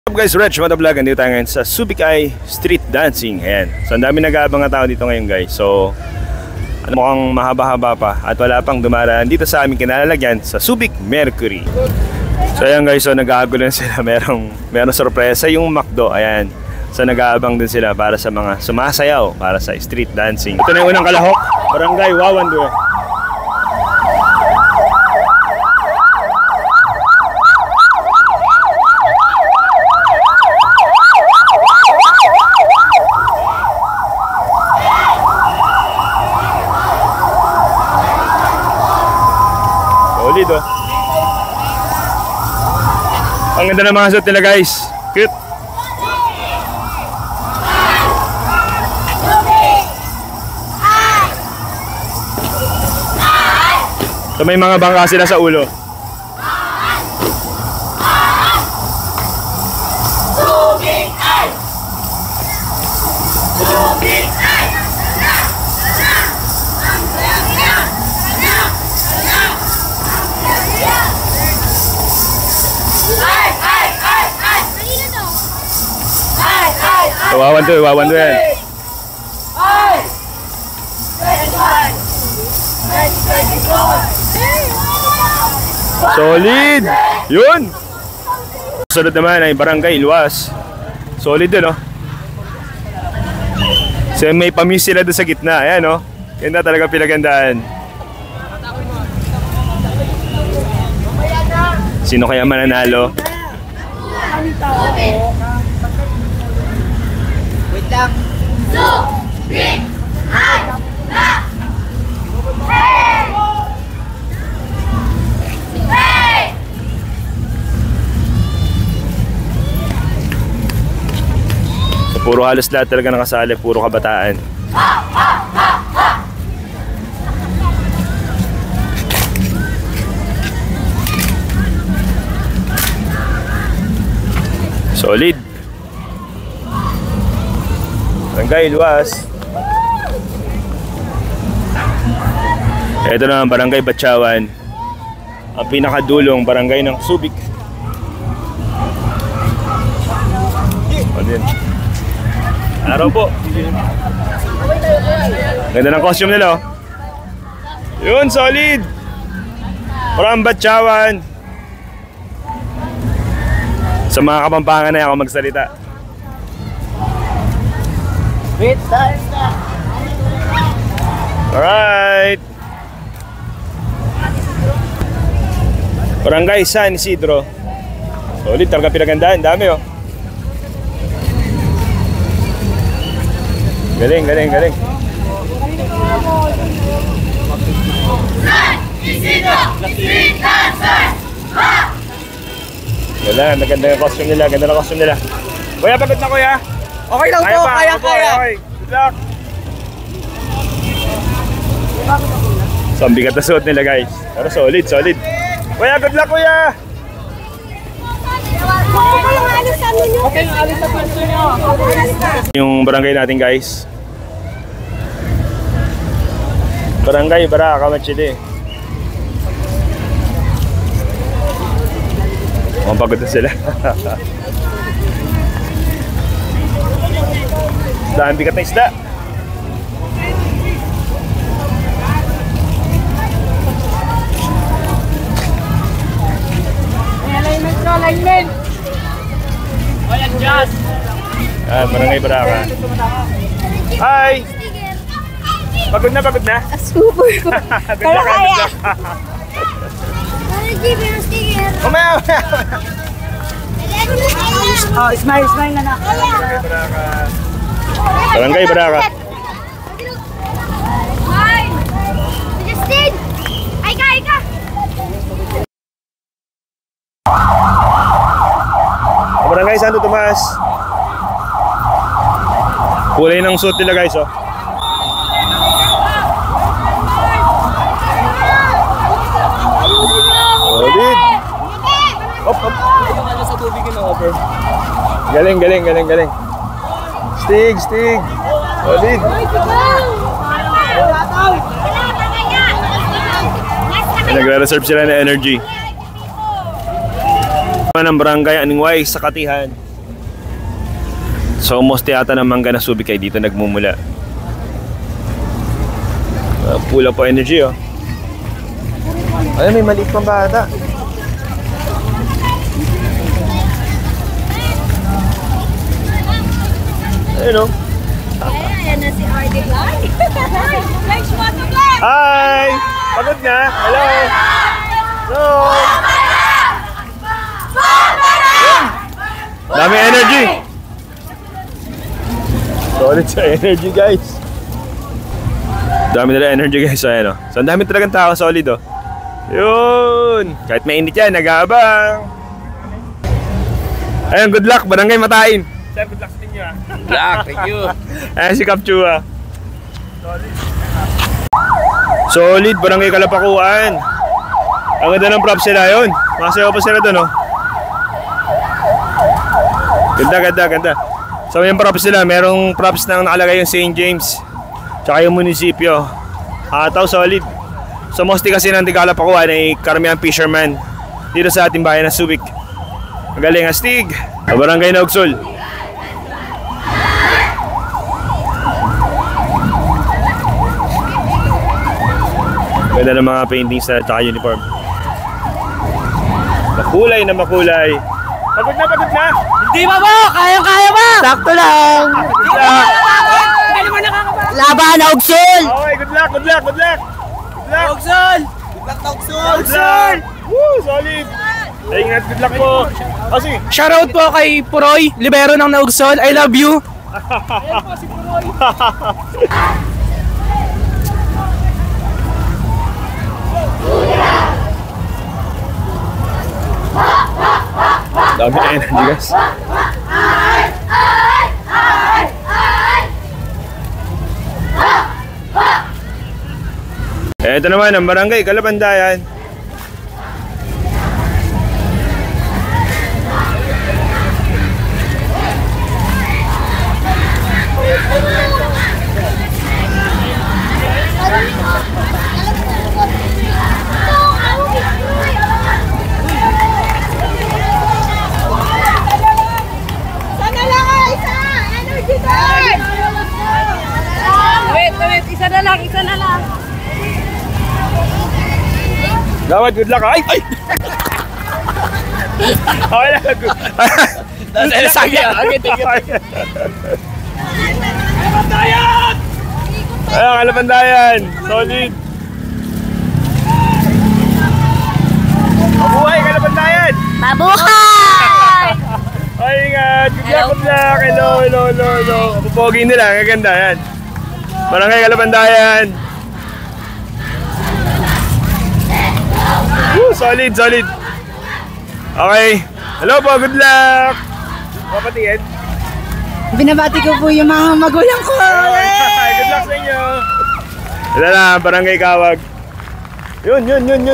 What's up guys, Reg Motovlog. Andito tayo ngayon sa Subic Ay Street Dancing. Ayan. So ang dami nag-aabang na tao dito ngayon guys. So mukhang mahaba-haba pa at wala pang dumaraan dito sa aming kinalalagyan sa Subic Mercury. So ayan guys, so nag-aagulo na sila. Merong sorpresa yung McDo. Ayan. So nag-aabang din sila para sa mga sumasayaw para sa street dancing. Ito na yung unang kalahok, Barangay Wawandwe. Solid oh. Ang ganda ng mga suit nila guys. Cute. So may mga bangka sila sa ulo. So, wawan to yan. Solid! Yun! Sunod naman ay Barangay Luas. Solid din, oh. So, may pamis sila doon sa gitna. Ayan, oh. Yan na talaga pinagandaan. Sino kaya mananalo? Wait lang. So, puro halos lahat talaga nakasali, puro kabataan. Solid. Barangay Luas. Ito na ang Barangay Batchawan, ang pinakadulong barangay ng Subic. Ayan. Araw po. Ganda ng costume nila, oh. Yun, solid. Parang Batchawan. Sa mga Kapampangan na ako magsalita. Wait, alright. Barangay San Isidro. Solid, talaga pinagandaan. Dami, oh. Galing. San Isidro Street Dancers! Ganda yung costume nila, Kuya, pagod na kuya? Okay lang po, kaya. Okay. Good luck. So, ang bigat na suot nila guys. Pero solid. Kuya, good luck kuya! Okay, alis sa pwesto nyo. Yung barangay natin guys. Barangay Baraka, Machili. Pagod na sila. Dahil bigat na isda. Alignment. Ayan, just. Barangay Baraka. Hi! Pagod na? Super ko. Pero kaya. Umaya! Oh, smile na na. Barangay Baraka. Justin! Ay ka! Barangay Santo Tomas. Kulay ng suit nila guys, oh. Solid. Op. Sa tubig yun ako, bro. Galing. Stig. Solid. Nagre-reserve sila ng energy. Ng barangay Aningway sa Katihan. So most yata ng mangga na Subic ay dito nagmumula. Full up po energy oh. Ay, may maliit pang bata. Ayun oh. Ayan na si RD Vlog. Thanks for the vlog. Hi! Pagod na? Hello! Hello! Dami energy! Solid sa energy guys. Dami nila energy guys. Ayan o. So ang dami talagang tao, solid o. Yun! Kahit mainit yan, nag-aabang. Ayun, good luck. Barangay Matain. Sir, good luck sa inyo ah. Good luck, thank you. Ayan si Kapchua. Solid, Barangay Kalapakuan. Ang ganda ng props nila yun. Masayaw pa sila doon oh. Ganda. So yung props nila, merong props na nakalagay yung St. James tsaka yung munisipyo. Hataw, solid. So mostly kasi ng Kalapakuan ay karamihan fisherman dito sa ating bayan ng Subic. Magaling astig. Sa Barangay Naugsol. Ganda ng mga paintings na tsaka uniform. Makulay na makulay. Pagod na! Hindi ba ba? Kaya ba? Sakto lang. Good luck! Hindi mo nakakaba. Laban, Augsol! Okay, good luck! Augsol! Good luck! Woo! Solid! Ingat, good luck po! Kasi, Shoutout po kay Puroy, libero ng Augsol. I love you! Ayan po si Puroy. dami na energy guys. Ito naman ang Barangay Kalapandayan. Wait, isa na lang. Gawad, good luck. Ay! Okay lang. Kalapandayan! Ayun, Kalapandayan. Solid. Mabuhay, Kalapandayan! Mabuhay! Ay, ingat. Good luck. Hello. Pupogi nila. Ang ganda yan. Barangay Kalapandayan. Solid. Okay. Hello po, good luck. Papatingin. Binabati ko po yung mga magulang ko. Good luck sa inyo. Ito na, Barangay Kawag. Yun.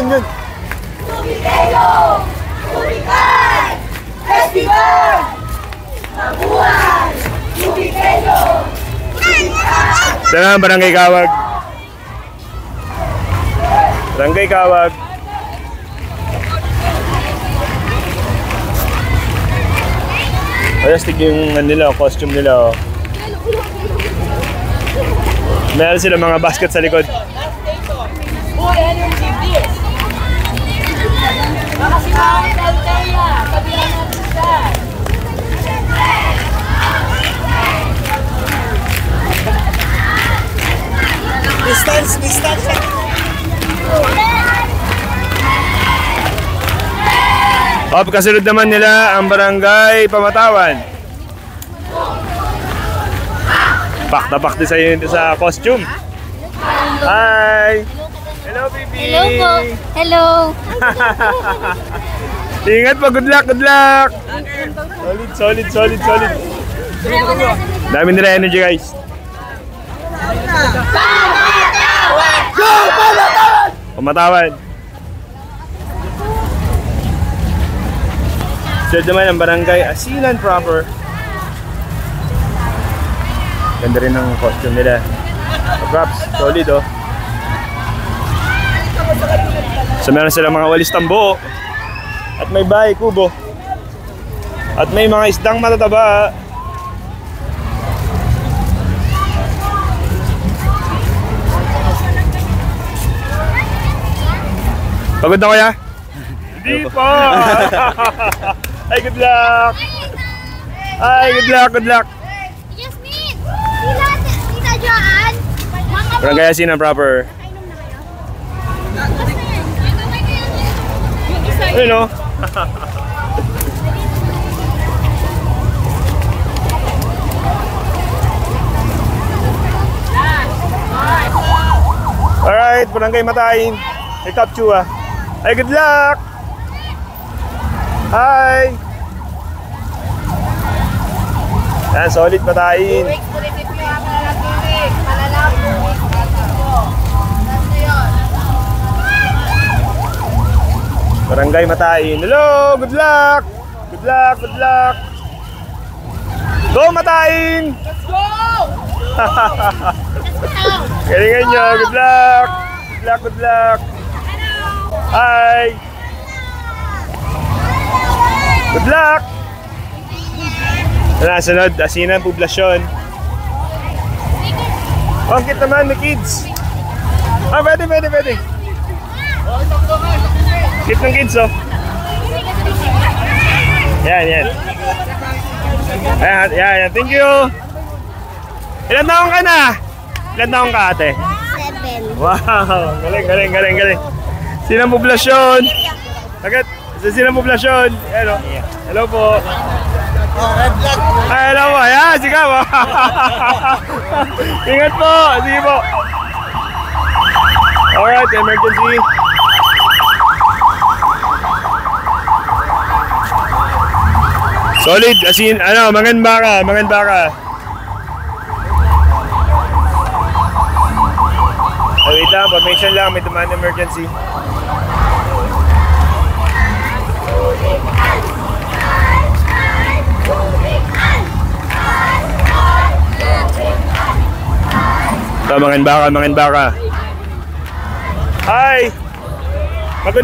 Subican Festival! Mabuhay! Subiqueño! Ito na, Barangay Kawag. Barangay Kawag. Ayos, yung nila, costume nila. Oh. Meron sila mga basket sa likod. Distance. Kasunod naman nila ang Barangay Pamatawan. Pak din sa costume. Hi! Hello, baby! Hello po! Hello! Ingat po, good luck! Solid. Dami nila energy guys. Pamatawan! Sunod naman ang Barangay Asilan proper. Ganda rin ang costume nila. Props, solid oh. So meron silang mga walis tambo. At may bahay kubo. At may mga isdang matataba. Pagod na kuya? Hindi po! Ay, good luck! Ay, good luck, good luck! Yasmin! Tita Joanne! Mga Barangay Asin ang proper. Ayun o. Alright, barangay Matayin. Hey, Top Chua. Hey, good luck! Hi! Yan, solid Matayin. Barangay Matayin. Hello! Good luck! Good luck! Good luck! Go Matayin! Let's go! Galingan nyo! Good luck! Good luck! Good luck! Hi! Good luck! Wala, sunod. Asinan, poblasyon. Oh, ang cute naman, may kids. Ah, pwede. Cute ng kids, oh. Yan. Ayan. Thank you. Ilan taong ka na? Ilan taong ka, ate? 7. Wow, galing. Sinang poblasyon? Agad, sa sinang poblasyon? Hello. Hello po. Ay, hello po. Ayan, sige po. Ingat po. Sige po. Alright, emergency. Solid, asin, manganbaka. Wait lang, formation lang, may demand emergency. Ito, manganbaka. Hi! Pagod.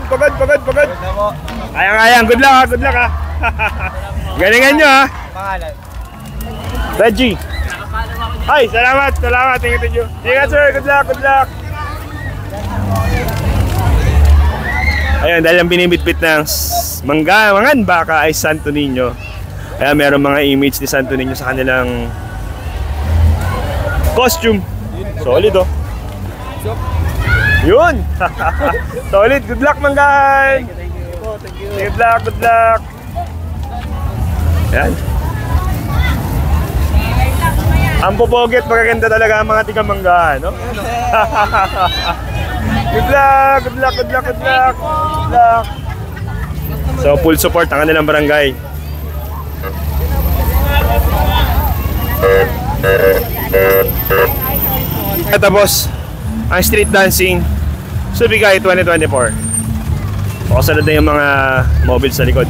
Ayang, good luck ha. Galingan nyo ha. Reggie. Hi, salamat. Thank you. Ingat sir, good luck. Ayun, dahil ang binibitbit ng manganbaka ay Santo Niño. Kaya meron mga image ni Santo Niño sa kanilang costume. Solid oh. Yun! Solid, good luck manggan! Thank you. Good luck. Yan. Ang popoget, magaganda talaga ang mga tigamanggahan, no? Good luck. So, full support ang kanilang barangay. Tapos, ang street dancing Subic-Ay 2024. Kasunod na yung mga mobile sa likod.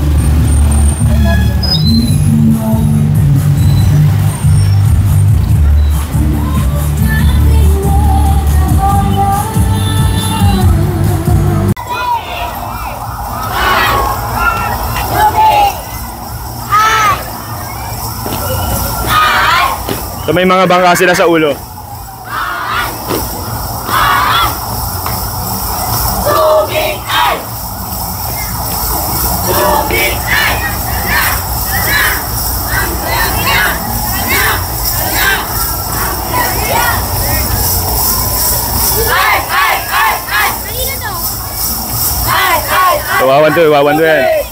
So may mga bangka sila sa ulo. So, wawan to yan.